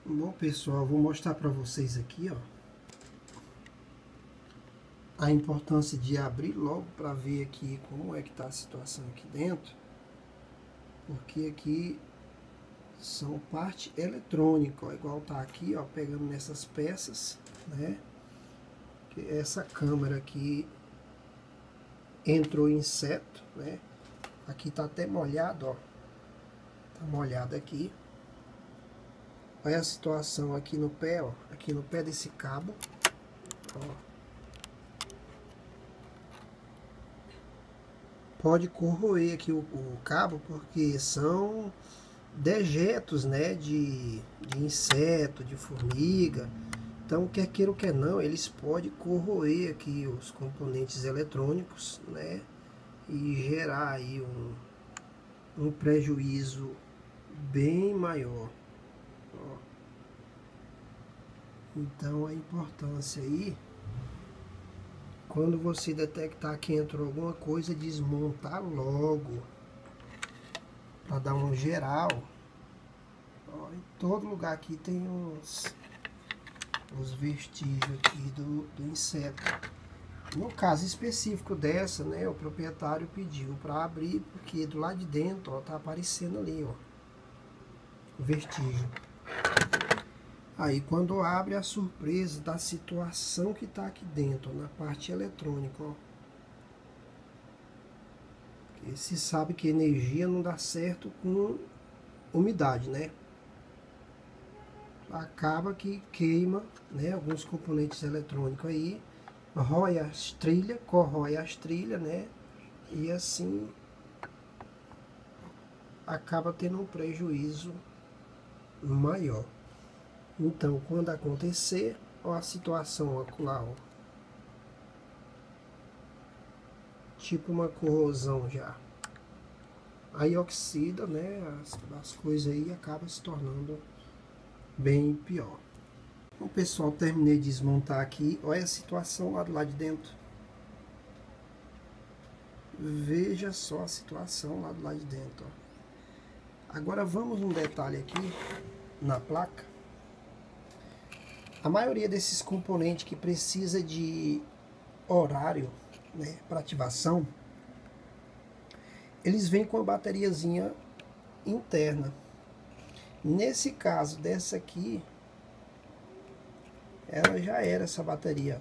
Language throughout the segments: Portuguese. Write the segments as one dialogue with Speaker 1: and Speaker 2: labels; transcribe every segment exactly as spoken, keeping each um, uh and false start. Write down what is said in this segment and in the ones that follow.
Speaker 1: Bom, pessoal, vou mostrar para vocês aqui, ó, a importância de abrir logo para ver aqui como é que tá a situação aqui dentro, porque aqui são parte eletrônica, ó, igual tá aqui, ó, pegando nessas peças, né? Que essa câmera aqui entrou inseto, né? Aqui tá até molhado, ó, tá molhado aqui. Olha a situação aqui no pé, ó, aqui no pé desse cabo, ó. Pode corroer aqui o, o cabo, porque são dejetos, né, de, de inseto, de formiga. Então, quer queira ou quer não, eles podem corroer aqui os componentes eletrônicos, né, e gerar aí um, um prejuízo bem maior. Ó. Então, a importância aí, quando você detectar que entrou alguma coisa, desmontar logo, para dar um geral. Ó, em todo lugar aqui tem uns, os vestígios aqui do, do inseto. No caso específico dessa, né, o proprietário pediu para abrir, porque do lado de dentro, ó, tá aparecendo ali, ó, o vestígio. Aí quando abre, a surpresa da situação que tá aqui dentro, ó, na parte eletrônica, ó. Porque se sabe que energia não dá certo com umidade, né? Acaba que queima, né, alguns componentes eletrônicos aí, rói as trilhas, corrói as trilhas, né, e assim acaba tendo um prejuízo maior. Então, quando acontecer, ó, a situação ó, lá, ó, tipo uma corrosão já, aí oxida, né, as, as coisas aí acabam se tornando bem pior. Bom, pessoal, terminei de desmontar aqui. Olha a situação lá do lado de dentro. Veja só a situação lá do lado de dentro, ó. Agora vamos um detalhe aqui na placa. A maioria desses componentes que precisa de horário, né, para ativação, eles vêm com a bateriazinha interna. Nesse caso dessa aqui, ela já era essa bateria.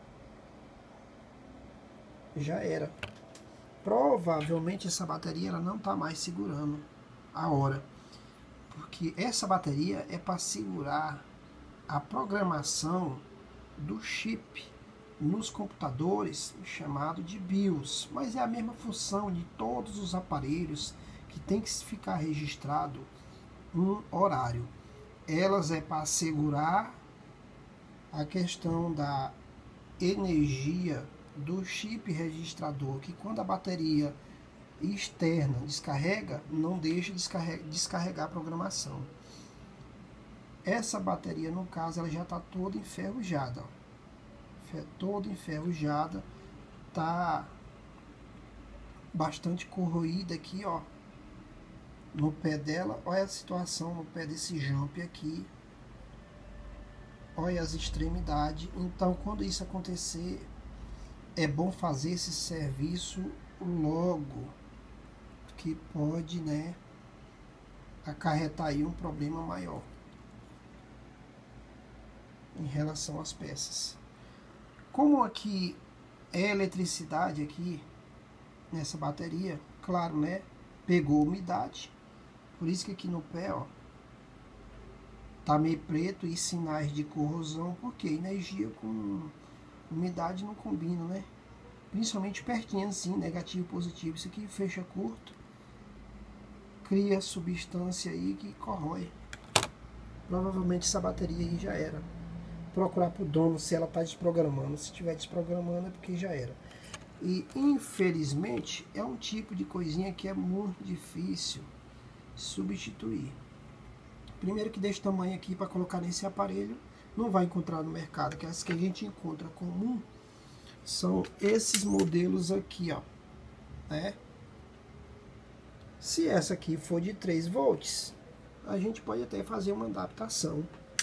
Speaker 1: Já era. Provavelmente essa bateria ela não está mais segurando a hora. Porque essa bateria é para segurar a programação do chip nos computadores, chamado de BIOS. Mas é a mesma função de todos os aparelhos que tem que ficar registrado um horário. Elas é para assegurar a questão da energia do chip registrador, que quando a bateria externa descarrega, não deixa descarregar, descarregar a programação. Essa bateria, no caso, ela já está toda enferrujada, ó. Toda enferrujada, tá bastante corroída aqui, ó, no pé dela. Olha a situação no pé desse jump aqui. Olha as extremidades. Então, quando isso acontecer, é bom fazer esse serviço logo, que pode, né, acarretar aí um problema maior em relação às peças. Como aqui é eletricidade aqui nessa bateria, claro, né, pegou umidade, por isso que aqui no pé, ó, tá meio preto e sinais de corrosão, porque energia com umidade não combina, né? Principalmente pertinho assim, negativo e positivo. Isso aqui fecha curto, cria substância aí que corrói. Provavelmente essa bateria aí já era. Procurar pro dono se ela tá desprogramando. Se estiver desprogramando é porque já era. E infelizmente é um tipo de coisinha que é muito difícil substituir. Primeiro que desse tamanho aqui para colocar nesse aparelho não vai encontrar no mercado, que as que a gente encontra comum são esses modelos aqui, ó, né? Se essa aqui for de três volts, a gente pode até fazer uma adaptação,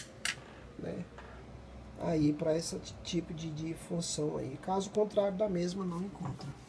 Speaker 1: né? Aí para esse tipo de, de função aí. Caso contrário da mesma, não encontra.